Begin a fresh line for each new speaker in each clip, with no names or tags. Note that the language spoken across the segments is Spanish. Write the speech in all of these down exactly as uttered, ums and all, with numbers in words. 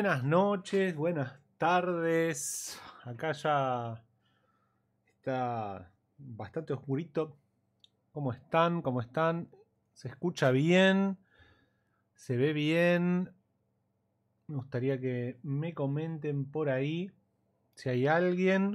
Buenas noches, buenas tardes. Acá ya está bastante oscurito. ¿Cómo están? ¿Cómo están? ¿Se escucha bien? ¿Se ve bien? Me gustaría que me comenten por ahí si hay alguien.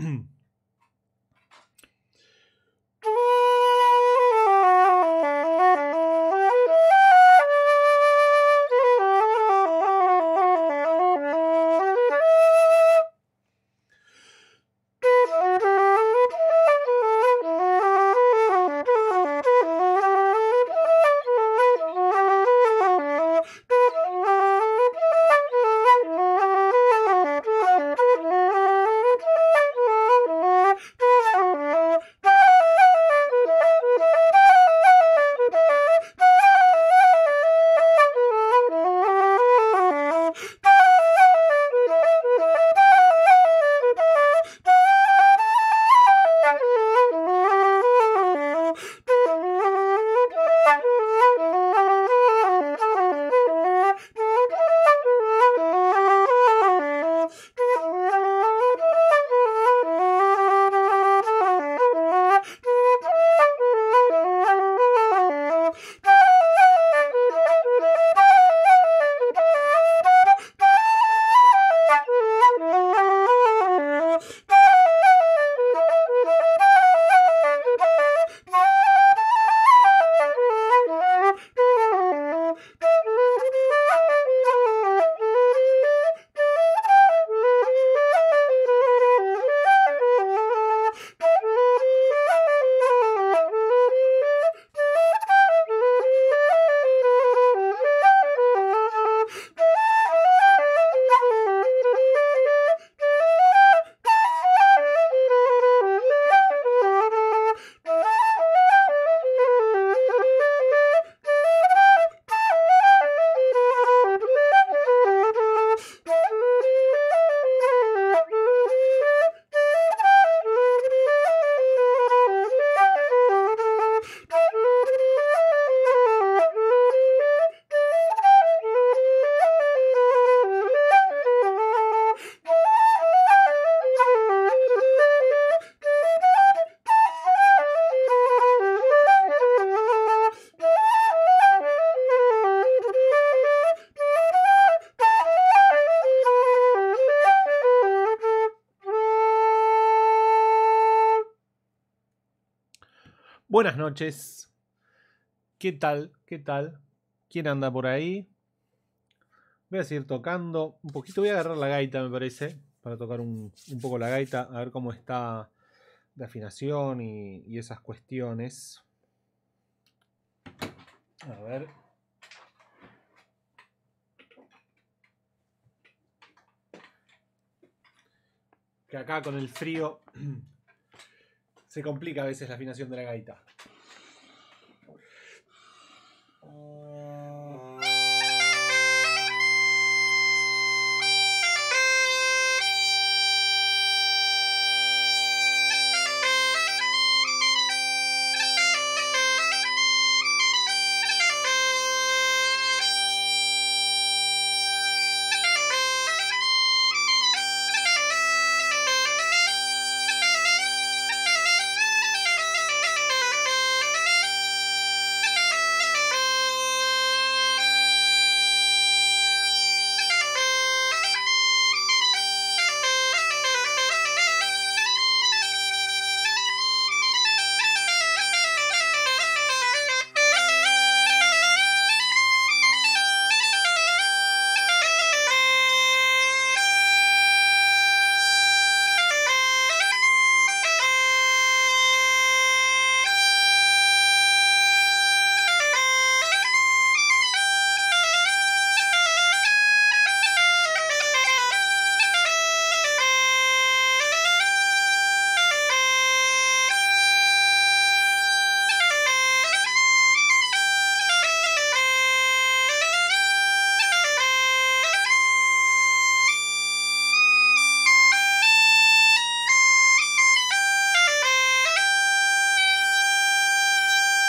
Buenas noches. ¿Qué tal? ¿Qué tal? ¿Quién anda por ahí? Voy a seguir tocando un poquito. Voy a agarrar la gaita, me parece, para tocar un, un poco la gaita, a ver cómo está de afinación y, y esas cuestiones. A ver. Que acá con el frío se complica a veces la afinación de la gaita.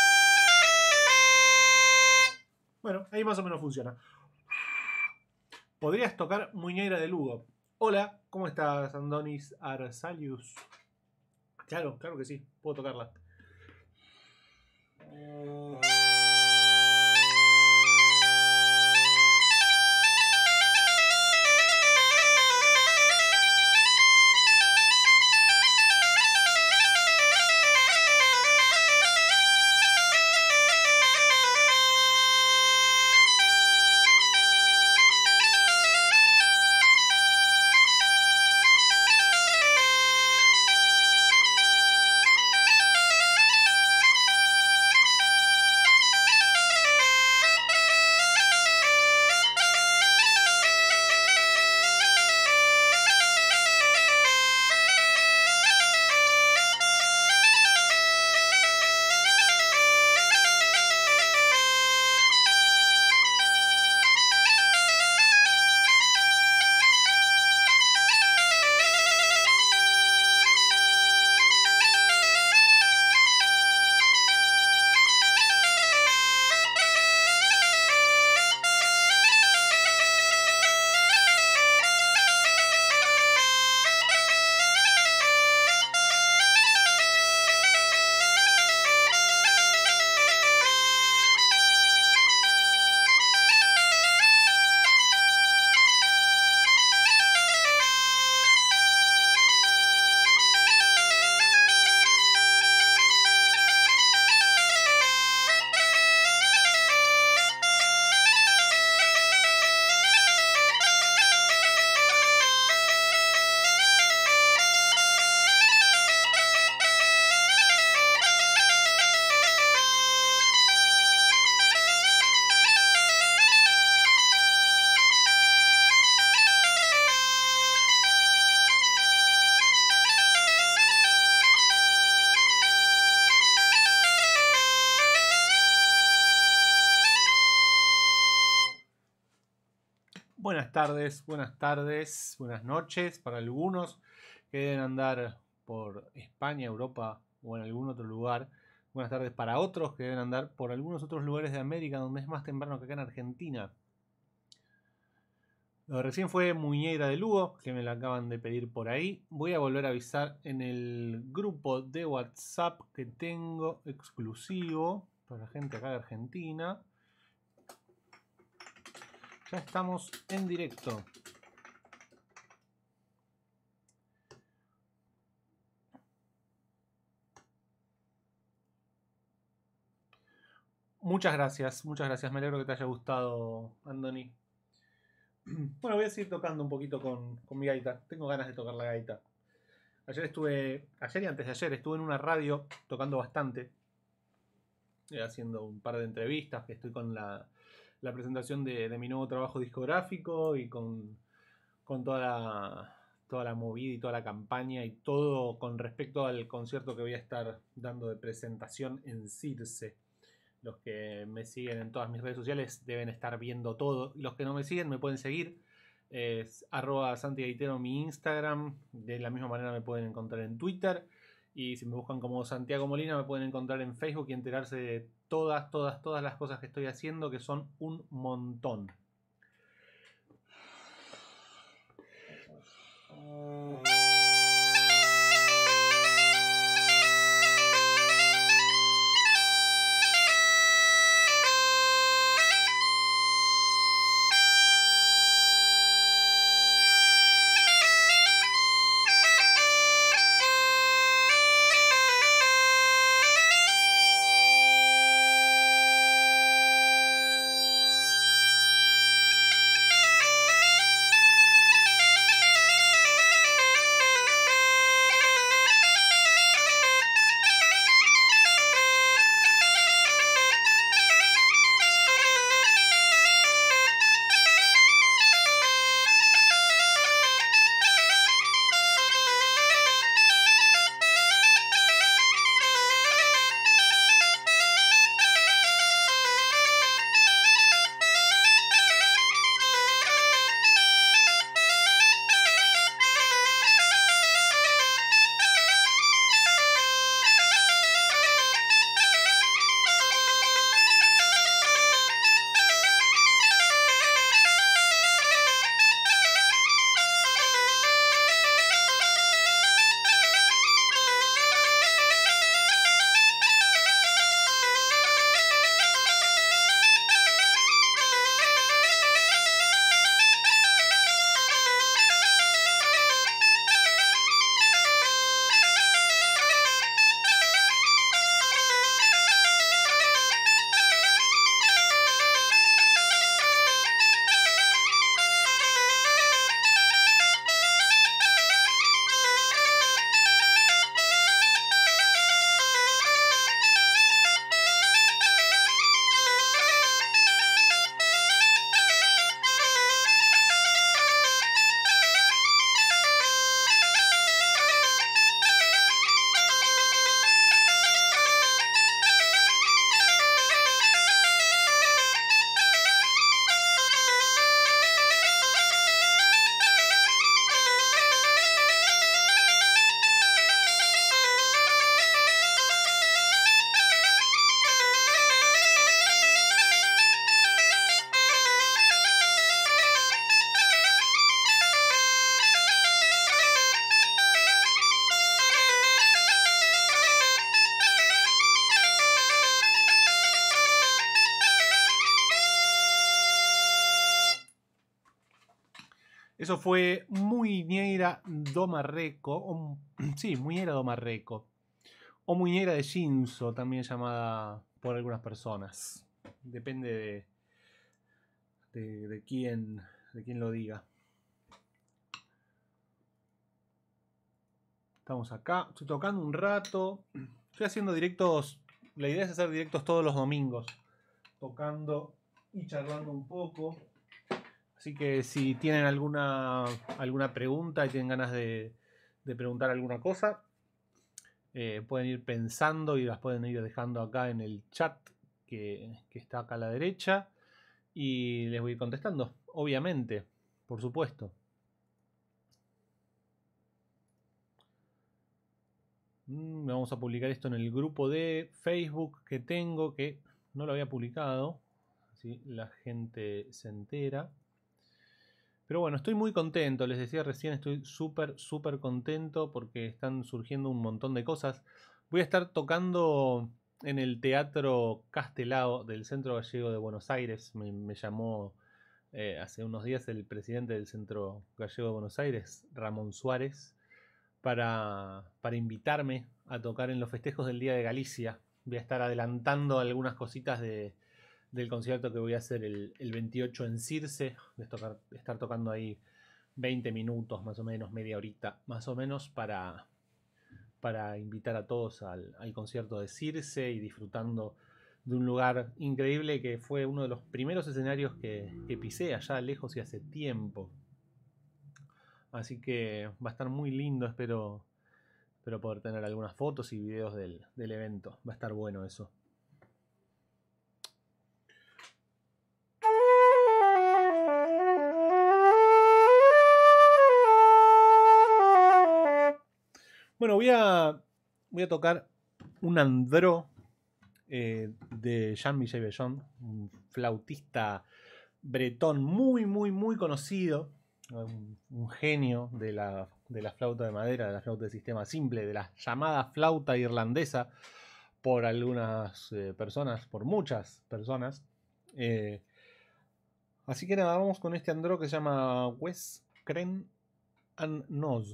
Bueno, ahí más o menos funciona. Podrías tocar Muñeira de Lugo. Hola, ¿cómo estás, Andonis Arsalius? Claro, claro que sí, puedo tocarla. Buenas tardes, buenas tardes, buenas noches para algunos que deben andar por España, Europa o en algún otro lugar. Buenas tardes para otros que deben andar por algunos otros lugares de América donde es más temprano que acá en Argentina. Lo de recién fue Muñeira de Lugo, que me la acaban de pedir por ahí. Voy a volver a avisar en el grupo de WhatsApp que tengo exclusivo para la gente acá de Argentina. Ya estamos en directo. Muchas gracias, muchas gracias. Me alegro que te haya gustado, Andoni. Bueno, voy a seguir tocando un poquito con, con mi gaita. Tengo ganas de tocar la gaita. Ayer estuve, ayer y antes de ayer, estuve en una radio tocando bastante. Eh, haciendo un par de entrevistas, que estoy con la, la presentación de, de mi nuevo trabajo discográfico y con, con toda la, toda la movida y toda la campaña y todo con respecto al concierto que voy a estar dando de presentación en Circe. Los que me siguen en todas mis redes sociales deben estar viendo todo. Los que no me siguen me pueden seguir. Es arroba Santi Gaitero mi Instagram. De la misma manera me pueden encontrar en Twitter. Y si me buscan como Santiago Molina me pueden encontrar en Facebook y enterarse de todas, todas, todas las cosas que estoy haciendo, que son un montón. Eso fue Muñeira do Marreco. O, sí, Muñeira do Marreco. O Muñeira de Shinzo, también llamada por algunas personas. Depende de, de, de, quién, de quién lo diga. Estamos acá. Estoy tocando un rato. Estoy haciendo directos. La idea es hacer directos todos los domingos. Tocando y charlando un poco. Así que si tienen alguna, alguna pregunta y tienen ganas de, de preguntar alguna cosa, eh, pueden ir pensando y las pueden ir dejando acá en el chat que, que está acá a la derecha. Y les voy a ir contestando, obviamente, por supuesto. Mm, vamos a publicar esto en el grupo de Facebook que tengo, que no lo había publicado. Así la gente se entera. Pero bueno, estoy muy contento, les decía recién, estoy súper, súper contento porque están surgiendo un montón de cosas. Voy a estar tocando en el Teatro Castelao del Centro Gallego de Buenos Aires. Me, me llamó eh, hace unos días el presidente del Centro Gallego de Buenos Aires, Ramón Suárez, para, para invitarme a tocar en los festejos del Día de Galicia. Voy a estar adelantando algunas cositas de... del concierto que voy a hacer el, el veintiocho en Circe, de tocar, estar tocando ahí veinte minutos más o menos, media horita más o menos, para, para invitar a todos al, al concierto de Circe y disfrutando de un lugar increíble que fue uno de los primeros escenarios que, que pisé allá lejos y hace tiempo. Así que va a estar muy lindo, espero, espero poder tener algunas fotos y videos del, del evento. Va a estar bueno eso. Bueno, voy a, voy a tocar un andró eh, de Jean-Michel Bellon, un flautista bretón muy, muy, muy conocido, un, un genio de la, de la flauta de madera, de la flauta de sistema simple, de la llamada flauta irlandesa por algunas eh, personas, por muchas personas. Eh, así que nada, vamos con este andró que se llama Wes Cren and Nose.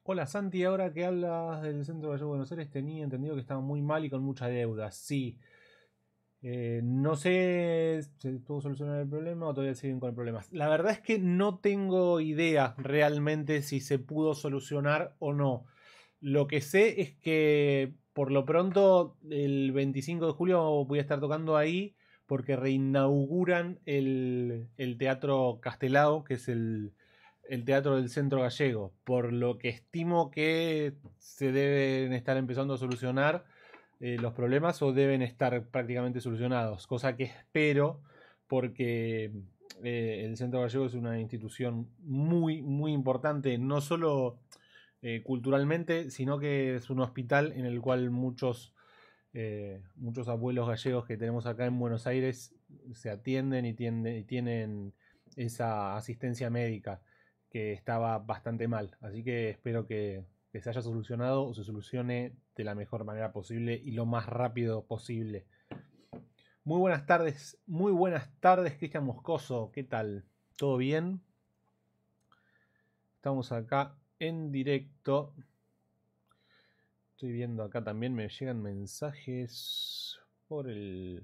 Hola Santi, ahora que hablas del Centro Gallego de Buenos Aires, tenía entendido que estaba muy mal y con mucha deuda. Sí. Eh, no sé si pudo solucionar el problema o todavía siguen con el problema. La verdad es que no tengo idea realmente si se pudo solucionar o no. Lo que sé es que por lo pronto el veinticinco de julio voy a estar tocando ahí porque reinauguran el, el Teatro Castelao, que es el, el teatro del Centro Gallego. Por lo que estimo que se deben estar empezando a solucionar eh, los problemas o deben estar prácticamente solucionados, cosa que espero porque eh, el Centro Gallego es una institución muy, muy importante, no solo eh, culturalmente, sino que es un hospital en el cual muchos, eh, muchos abuelos gallegos que tenemos acá en Buenos Aires se atienden y, tiende, y tienen esa asistencia médica que estaba bastante mal. Así que espero que, que se haya solucionado o se solucione de la mejor manera posible y lo más rápido posible. Muy buenas tardes, muy buenas tardes, Cristian Moscoso. ¿Qué tal? ¿Todo bien? Estamos acá en directo. Estoy viendo acá también, me llegan mensajes por el...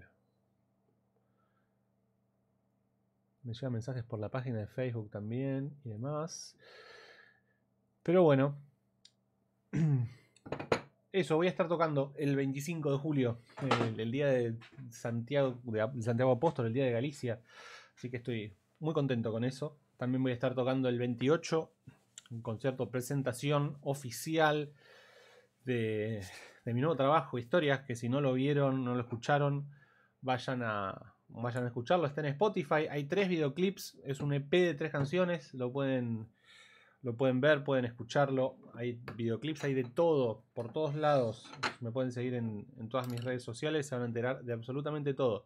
Me llegan mensajes por la página de Facebook también y demás. Pero bueno. Eso, voy a estar tocando el veinticinco de julio, el, el día de Santiago, de Santiago Apóstol, el día de Galicia. Así que estoy muy contento con eso. También voy a estar tocando el veintiocho, un concierto presentación oficial de, de mi nuevo trabajo, Historias, que si no lo vieron, no lo escucharon, vayan a, vayan a escucharlo. Está en Spotify, hay tres videoclips, es un E P de tres canciones, lo pueden, lo pueden ver, pueden escucharlo. Hay videoclips, hay de todo, por todos lados. Me pueden seguir en, en todas mis redes sociales, se van a enterar de absolutamente todo.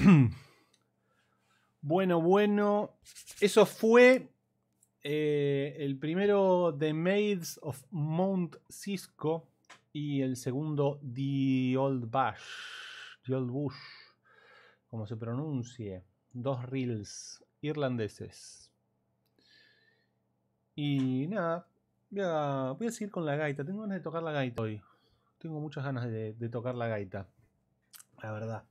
Bueno, bueno. Eso fue eh, el primero The Maids of Mount Cisco y el segundo The Old Bush. The Old Bush. Como se pronuncie. Dos reels irlandeses. Y nada. Voy a, voy a seguir con la gaita. Tengo ganas de tocar la gaita hoy. Tengo muchas ganas de, de tocar la gaita. La verdad.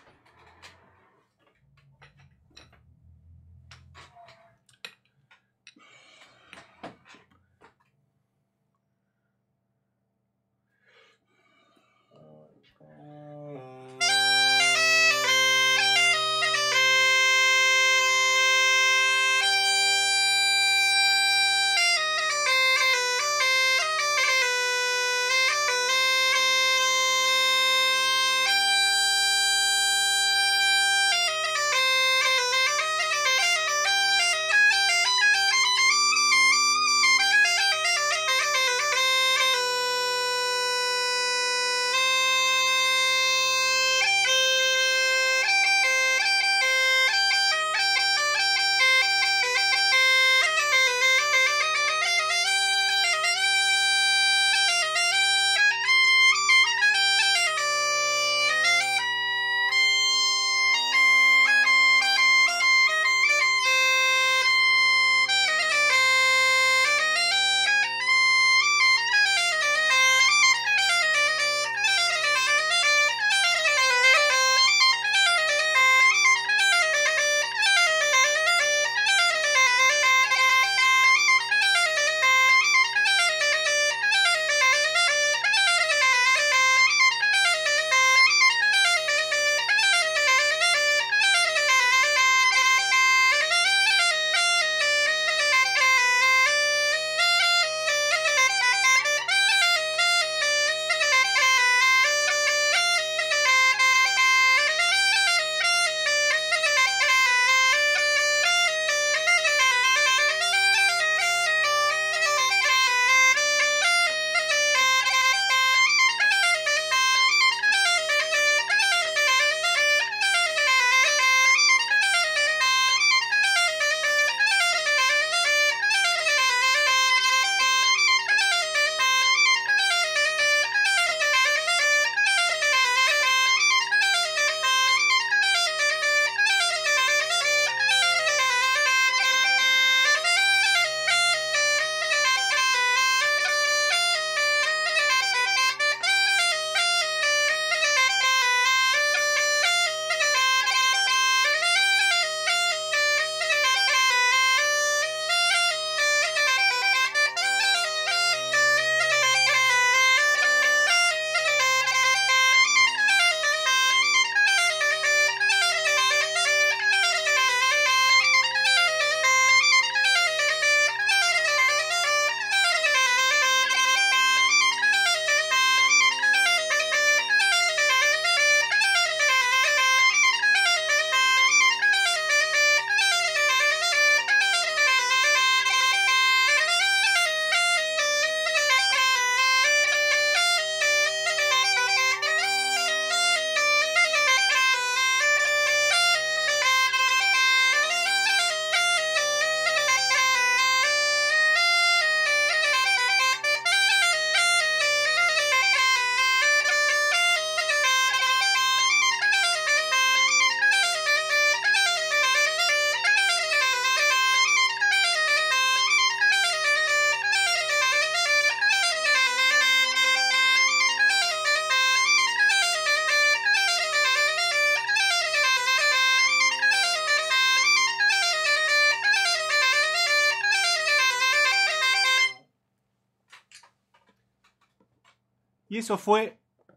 Y eso fue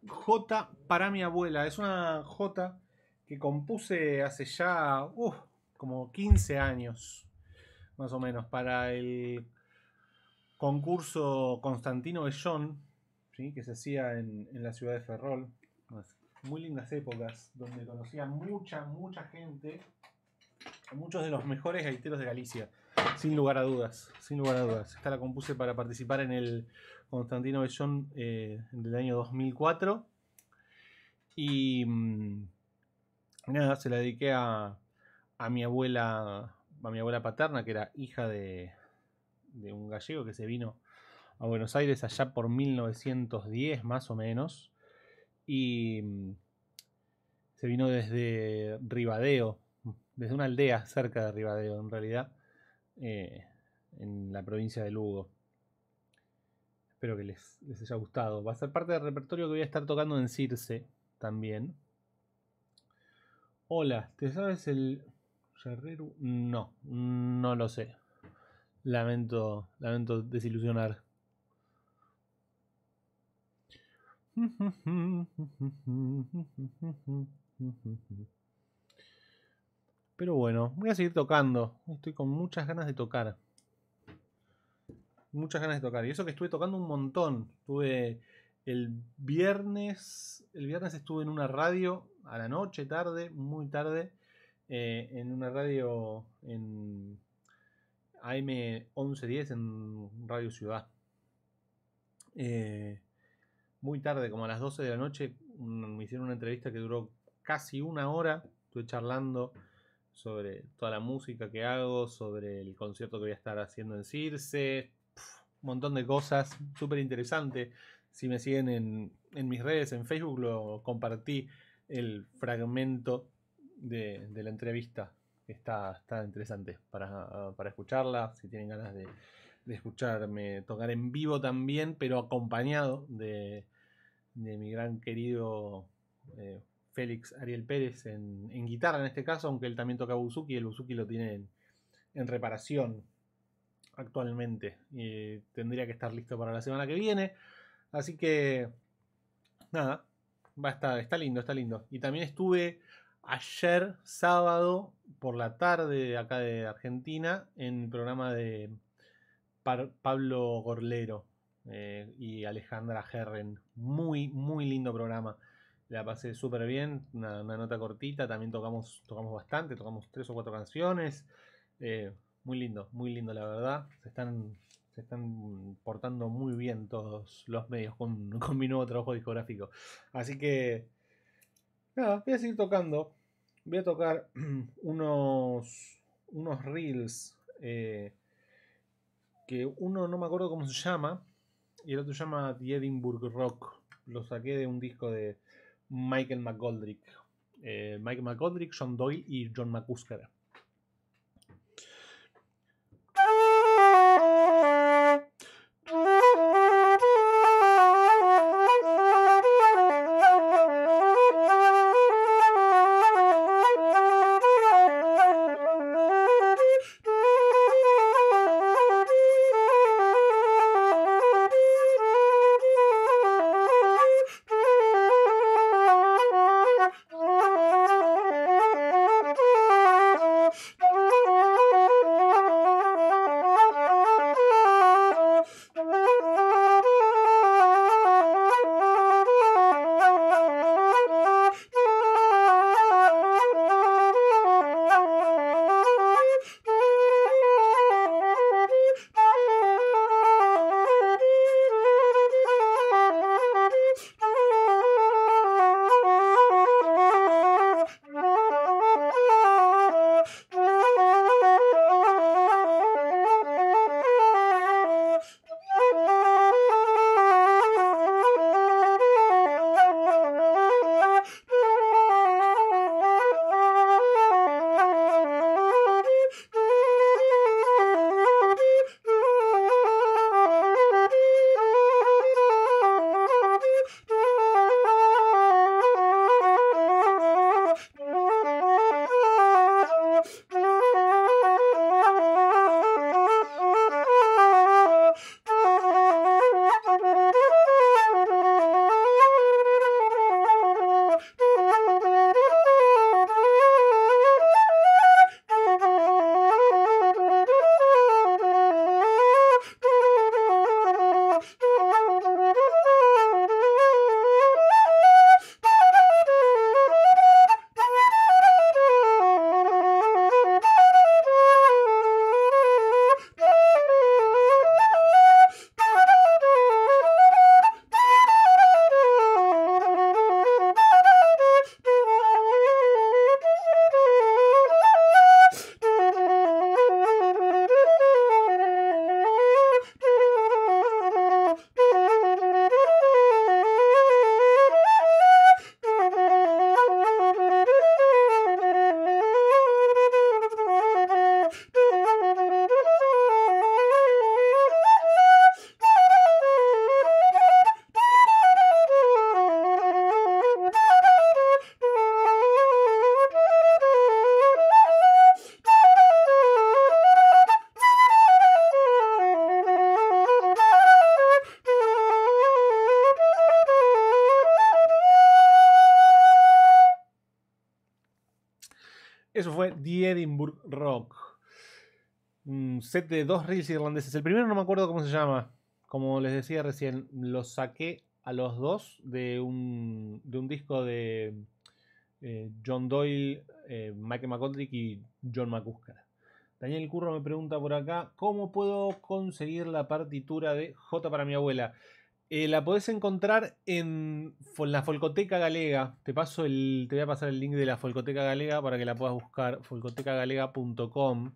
J para mi abuela. Es una J que compuse hace ya uh, como quince años, más o menos, para el concurso Constantino Bellón, ¿sí? Que se hacía en, en la ciudad de Ferrol. Muy lindas épocas, donde conocía mucha, mucha gente, muchos de los mejores gaiteros de Galicia, sin lugar a dudas, sin lugar a dudas. Esta la compuse para participar en el Constantino Bellón eh, del año dos mil cuatro y, nada, se la dediqué a, a mi abuela, a mi abuela paterna, que era hija de, de un gallego que se vino a Buenos Aires allá por mil novecientos diez más o menos. Y mm, se vino desde Ribadeo, desde una aldea cerca de Ribadeo en realidad, eh, en la provincia de Lugo. Espero que les, les haya gustado. Va a ser parte del repertorio que voy a estar tocando en Circe también. Hola, ¿te sabes el Herrero? No, no lo sé. Lamento, lamento desilusionar. Pero bueno, voy a seguir tocando. Estoy con muchas ganas de tocar. Muchas ganas de tocar. Y eso que estuve tocando un montón. Estuve el viernes. El viernes estuve en una radio a la noche, tarde, muy tarde. Eh, en una radio en A M once diez en Radio Ciudad. Eh, muy tarde, como a las doce de la noche, me hicieron una entrevista que duró casi una hora. Estuve charlando sobre toda la música que hago, sobre el concierto que voy a estar haciendo en Circe, pf, un montón de cosas, súper interesante. Si me siguen en, en mis redes, en Facebook, lo compartí el fragmento de, de la entrevista. Está, está interesante para, para escucharla, si tienen ganas de, de escucharme tocar en vivo también, pero acompañado de, de mi gran querido eh, Félix Ariel Pérez en, en guitarra en este caso, aunque él también toca buzuki y el buzuki lo tiene en, en reparación actualmente. Y tendría que estar listo para la semana que viene. Así que nada, va a estar, está lindo, está lindo. Y también estuve ayer sábado por la tarde acá de Argentina en el programa de Par Pablo Gorlero eh, y Alejandra Herren. Muy, muy lindo programa. La pasé súper bien, una, una nota cortita, también tocamos, tocamos bastante, tocamos tres o cuatro canciones. Eh, muy lindo, muy lindo la verdad. Se están, se están portando muy bien todos los medios con, con mi nuevo trabajo discográfico. Así que, nada, voy a seguir tocando. Voy a tocar unos, unos reels eh, que uno no me acuerdo cómo se llama y el otro se llama The Edinburgh Rock. Lo saqué de un disco de Michael McGoldrick. Eh, Michael McGoldrick, John Doyle y John McCusker. Eso fue The Edinburgh Rock. Un set de dos reels irlandeses. El primero no me acuerdo cómo se llama. Como les decía recién, lo saqué a los dos de un, de un disco de eh, John Doyle, eh, Michael McGoldrick y John McCusker. Daniel Curro me pregunta por acá, ¿cómo puedo conseguir la partitura de J para mi abuela? Eh, la podés encontrar en la Folcoteca Galega. Te paso el, te voy a pasar el link de la Folcoteca Galega para que la puedas buscar. folcoteca galega punto com.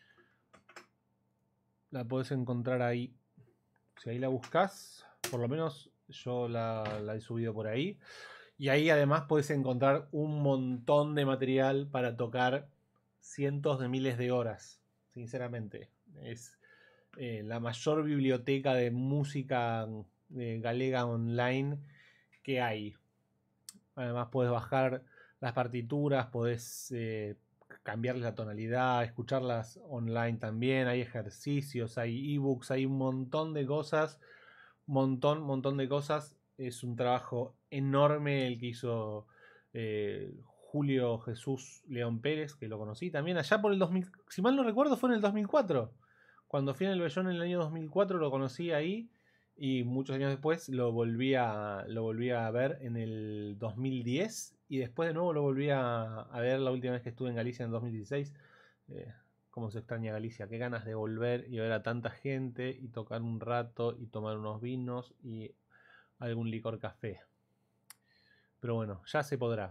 La podés encontrar ahí. Si ahí la buscas, por lo menos yo la, la he subido por ahí. Y ahí además podés encontrar un montón de material para tocar cientos de miles de horas. Sinceramente, es eh, la mayor biblioteca de música eh, galega online que hay. Además podés bajar las partituras, podés eh, cambiarles la tonalidad, escucharlas online también, hay ejercicios, hay ebooks, hay un montón de cosas, montón, montón de cosas. Es un trabajo enorme el que hizo eh, Julio Jesús León Pérez, que lo conocí también allá por el dos mil, si mal no recuerdo fue en el dos mil cuatro. Cuando fui en el Bellón en el año dos mil cuatro lo conocí ahí y muchos años después lo volví a, lo volví a ver en el dos mil diez y después de nuevo lo volví a, a ver la última vez que estuve en Galicia en dos mil dieciséis. Eh, cómo se extraña Galicia, qué ganas de volver y ver a tanta gente y tocar un rato y tomar unos vinos y algún licor café. Pero bueno, ya se podrá.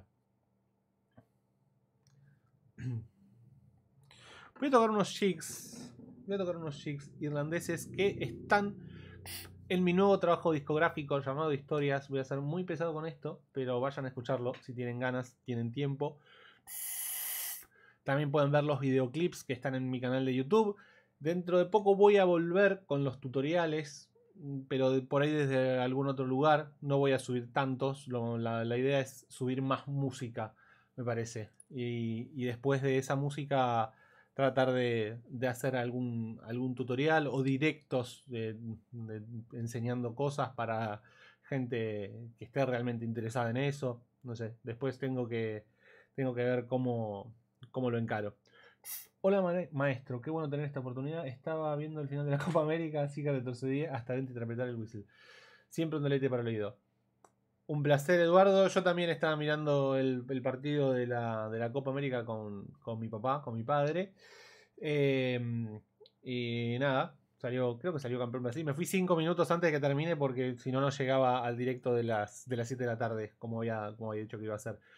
Voy a tocar unos jigs. Voy a tocar unos jigs irlandeses que están en mi nuevo trabajo discográfico llamado Historias. Voy a ser muy pesado con esto, pero vayan a escucharlo si tienen ganas, tienen tiempo. También pueden ver los videoclips que están en mi canal de YouTube. Dentro de poco voy a volver con los tutoriales, pero por ahí desde algún otro lugar. No voy a subir tantos. Lo, la, la idea es subir más música, me parece. Y, y después de esa música tratar de, de hacer algún, algún tutorial o directos de, de, enseñando cosas para gente que esté realmente interesada en eso. No sé, después tengo que, tengo que ver cómo, cómo lo encaro. Hola maestro, qué bueno tener esta oportunidad. Estaba viendo el final de la Copa América, así que retrocedí hasta dentro de interpretar el whistle. Siempre un deleite para el oído. Un placer, Eduardo. Yo también estaba mirando el, el partido de la, de la Copa América con, con mi papá, con mi padre. Eh, y nada, salió, creo que salió campeón Brasil. Me fui cinco minutos antes de que termine porque si no, no llegaba al directo de las, de las siete de la tarde, como había, como había dicho que iba a ser.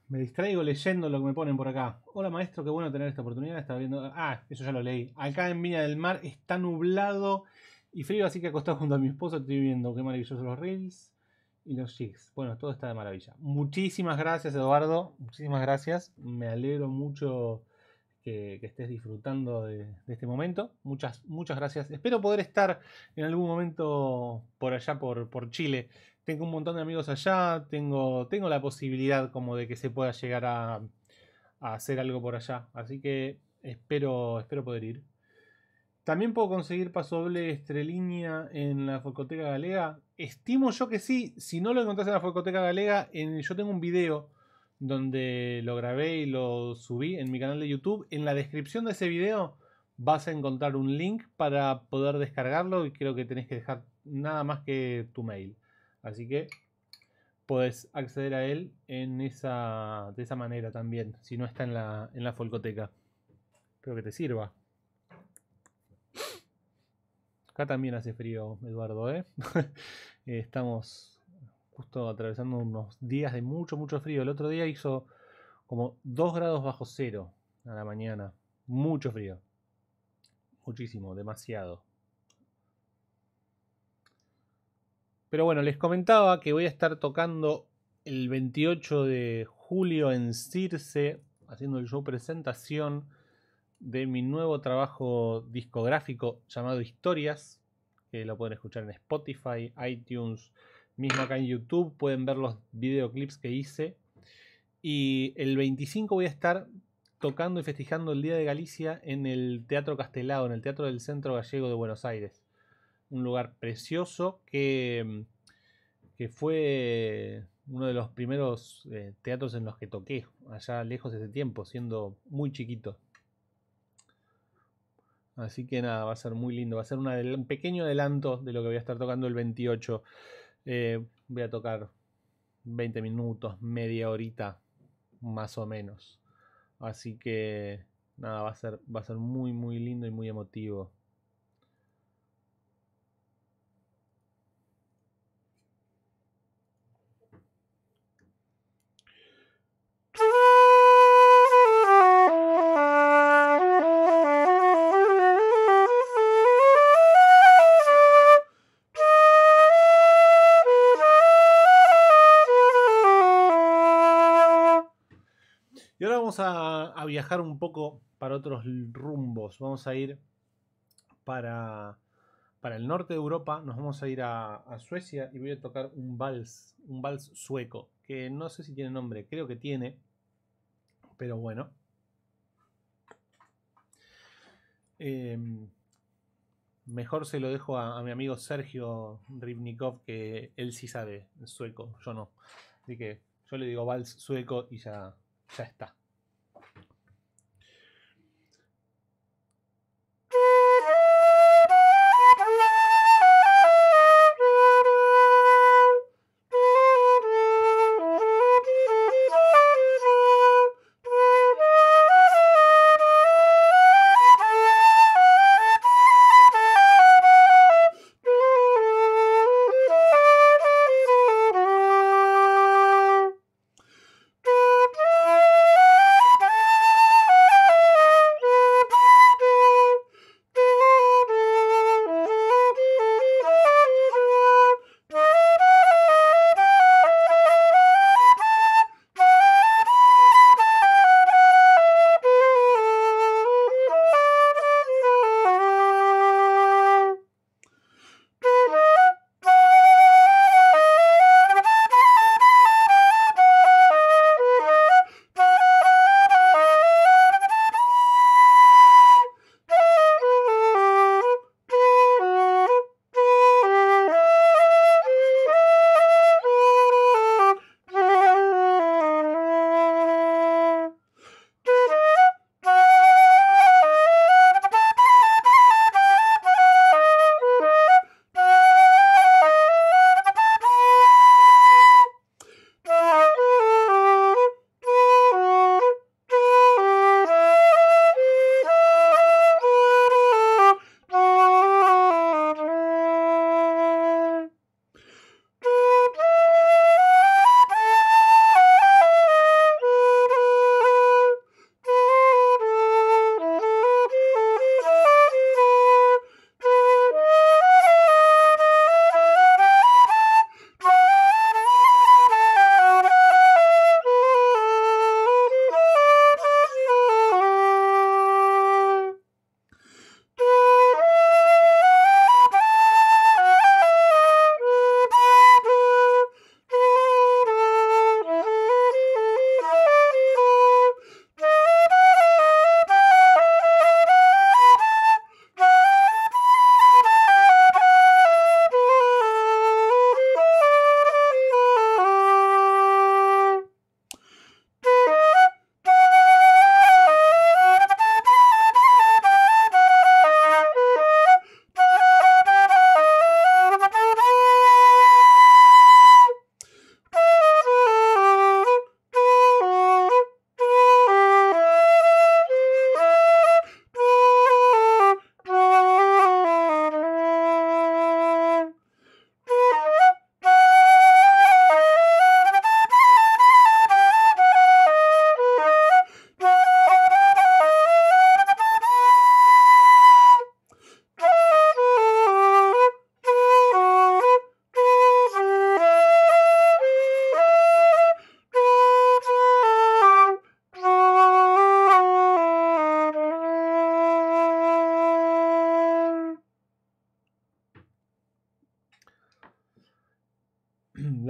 Me distraigo leyendo lo que me ponen por acá. Hola maestro, qué bueno tener esta oportunidad. Estaba viendo. Ah, eso ya lo leí. Acá en Viña del Mar está nublado y frío, así que acostado junto a mi esposo estoy viendo qué maravillosos los reels y los jigs. Bueno, todo está de maravilla. Muchísimas gracias, Eduardo. Muchísimas gracias. Me alegro mucho que, que estés disfrutando de, de este momento. Muchas, muchas gracias. Espero poder estar en algún momento por allá, por, por Chile. Tengo un montón de amigos allá, tengo, tengo la posibilidad como de que se pueda llegar a, a hacer algo por allá. Así que espero, espero poder ir. También puedo conseguir paso doble Estrelínea en la Folcoteca Galega. Estimo yo que sí. Si no lo encontrás en la Folcoteca Galega, en, yo tengo un video donde lo grabé y lo subí en mi canal de YouTube. En la descripción de ese video vas a encontrar un link para poder descargarlo y creo que tenés que dejar nada más que tu mail. Así que podés acceder a él en esa, de esa manera también, si no está en la, en la Folcoteca. Espero que te sirva. Acá también hace frío, Eduardo, ¿eh? Estamos justo atravesando unos días de mucho, mucho frío. El otro día hizo como dos grados bajo cero a la mañana. Mucho frío. Muchísimo, demasiado. Pero bueno, les comentaba que voy a estar tocando el veintiocho de julio en Circe, haciendo el show presentación de mi nuevo trabajo discográfico llamado Historias, que lo pueden escuchar en Spotify, iTunes, mismo acá en YouTube, pueden ver los videoclips que hice. Y el veinticinco voy a estar tocando y festejando el Día de Galicia en el Teatro Castelao, en el Teatro del Centro Gallego de Buenos Aires. Un lugar precioso que, que fue uno de los primeros eh, teatros en los que toqué, allá lejos de ese tiempo, siendo muy chiquito. Así que nada, va a ser muy lindo. Va a ser una, un pequeño adelanto de lo que voy a estar tocando el veintiocho. Eh, voy a tocar veinte minutos, media horita, más o menos. Así que nada, va a ser, va a ser muy, muy lindo y muy emotivo. Y ahora vamos a, a viajar un poco para otros rumbos. Vamos a ir para, para el norte de Europa. Nos vamos a ir a, a Suecia y voy a tocar un vals, un vals sueco, que no sé si tiene nombre, creo que tiene, pero bueno. Eh, mejor se lo dejo a, a mi amigo Sergio Ribnikov, que él sí sabe sueco, yo no. Así que yo le digo vals sueco y ya, ya está.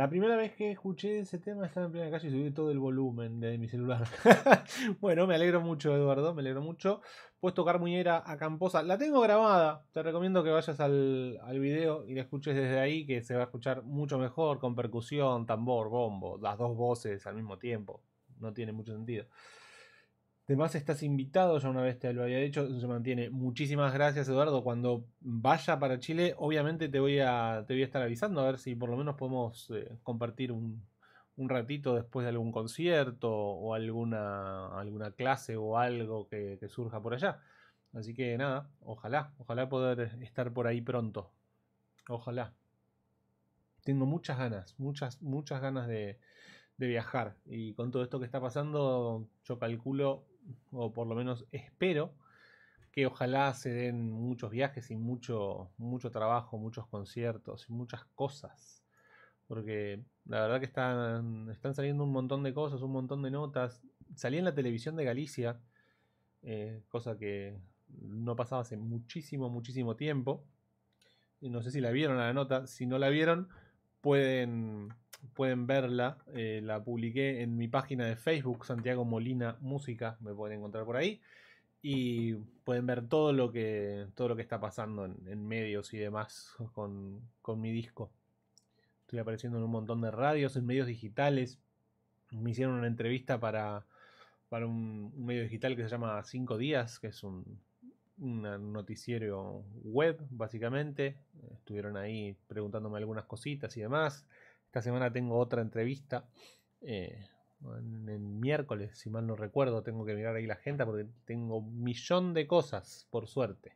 primera vez que escuché ese tema estaba en plena calle y subí todo el volumen de mi celular. Bueno, me alegro mucho, Eduardo, me alegro mucho. Puedes tocar Muñeira a Camposa. La tengo grabada. Te recomiendo que vayas al, al video y la escuches desde ahí, que se va a escuchar mucho mejor, con percusión, tambor, bombo, las dos voces al mismo tiempo. No tiene mucho sentido. Además estás invitado, ya una vez te lo había dicho, eso se mantiene. Muchísimas gracias, Eduardo. Cuando vaya para Chile, obviamente te voy a, te voy a estar avisando a ver si por lo menos podemos eh, compartir un, un ratito después de algún concierto o alguna, alguna clase o algo que, que surja por allá. Así que nada, ojalá, ojalá poder estar por ahí pronto. Ojalá. Tengo muchas ganas, muchas, muchas ganas de, de viajar. Y con todo esto que está pasando, yo calculo, o por lo menos espero, que ojalá se den muchos viajes y mucho, mucho trabajo, muchos conciertos y muchas cosas. Porque la verdad que están, están saliendo un montón de cosas, un montón de notas. Salí en la televisión de Galicia, eh, cosa que no pasaba hace muchísimo, muchísimo tiempo. Y no sé si la vieron a la nota. Si no la vieron, pueden, pueden verla. Eh, la publiqué en mi página de Facebook, Santiago Molina Música. Me pueden encontrar por ahí. Y pueden ver todo lo que, todo lo que está pasando en, en medios y demás con, con mi disco. Estoy apareciendo en un montón de radios, en medios digitales. Me hicieron una entrevista para, para un, un medio digital que se llama Cinco Días, que es un, un noticiero web, básicamente. Estuvieron ahí preguntándome algunas cositas y demás. Esta semana tengo otra entrevista. Eh, en el miércoles, si mal no recuerdo, tengo que mirar ahí la agenda porque tengo un millón de cosas, por suerte.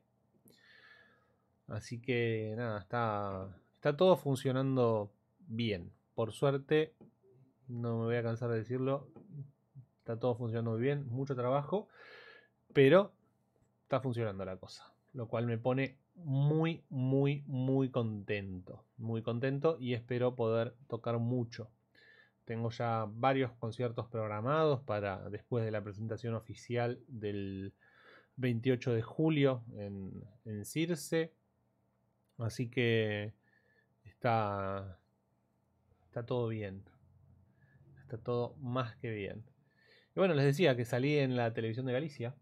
Así que nada, está, está todo funcionando bien. Por suerte, no me voy a cansar de decirlo, está todo funcionando muy bien, mucho trabajo, pero está funcionando la cosa, lo cual me pone muy, muy, muy contento, muy contento y espero poder tocar mucho. Tengo ya varios conciertos programados para después de la presentación oficial del veintiocho de julio en, en Circe, así que está, está todo bien, está todo más que bien. Y bueno, les decía que salí en la televisión de Galicia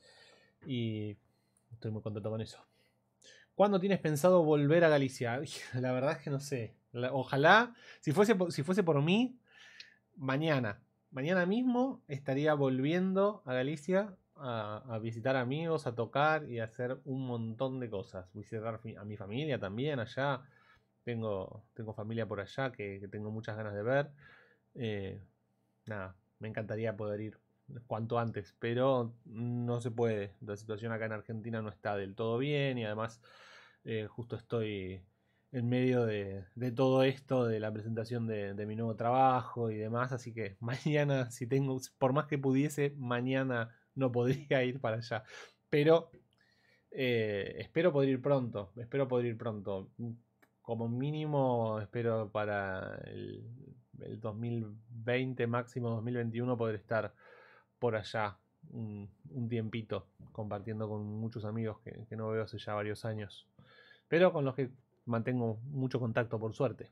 y estoy muy contento con eso. ¿Cuándo tienes pensado volver a Galicia? La verdad es que no sé. La, ojalá, si fuese, si fuese por mí, mañana. Mañana mismo estaría volviendo a Galicia a, a visitar amigos, a tocar y a hacer un montón de cosas. Visitar a mi familia también allá. Tengo, tengo familia por allá que, que tengo muchas ganas de ver. Eh, nada, me encantaría poder ir cuanto antes, pero no se puede. La situación acá en Argentina no está del todo bien y además eh, justo estoy en medio de, de, todo esto, de la presentación de, de, mi nuevo trabajo y demás, así que mañana, si tengo, por más que pudiese, mañana no podría ir para allá, pero eh, espero poder ir pronto, espero poder ir pronto, como mínimo espero para el, el dos mil veinte, máximo dos mil veintiuno, poder estar por allá un, un tiempito compartiendo con muchos amigos que, que no veo hace ya varios años, pero con los que mantengo mucho contacto por suerte.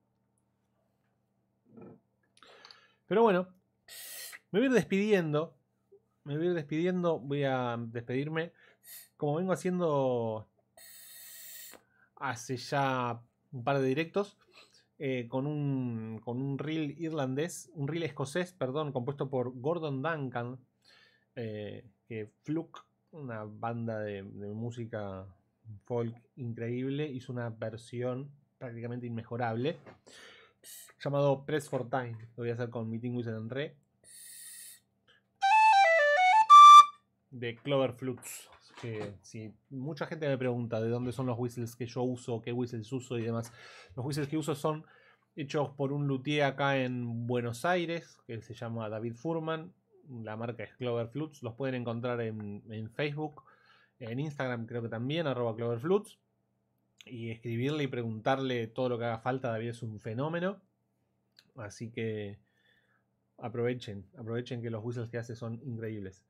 Pero bueno, me voy a ir despidiendo, me voy a ir despidiendo, voy a despedirme como vengo haciendo hace ya un par de directos. Eh, con, un, con un reel irlandés, un reel escocés, perdón, compuesto por Gordon Duncan, eh, que Fluke, una banda de, de música folk increíble, hizo una versión prácticamente inmejorable llamado Press for Time. Lo voy a hacer con Meeting Whistle and Re de Clover Flutes. Que si mucha gente me pregunta de dónde son los whistles que yo uso, qué whistles uso y demás. Los whistles que uso son hechos por un luthier acá en Buenos Aires, que se llama David Furman. La marca es Clover Flutes. Los pueden encontrar en, en Facebook, en Instagram creo que también, arroba Clover Flutes. Y escribirle y preguntarle todo lo que haga falta. David es un fenómeno. Así que aprovechen, aprovechen que los whistles que hace son increíbles.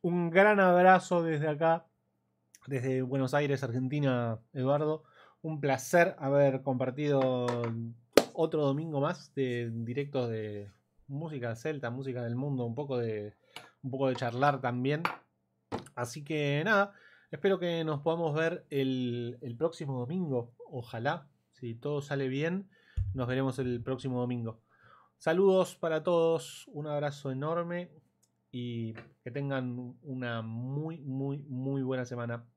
Un gran abrazo desde acá, desde Buenos Aires, Argentina, Eduardo. Un placer haber compartido otro domingo más de directos de música celta, música del mundo, un poco de, un poco de charlar también. Así que nada, espero que nos podamos ver el, el próximo domingo. Ojalá, si todo sale bien, nos veremos el próximo domingo. Saludos para todos, un abrazo enorme y que tengan una muy, muy, muy buena semana.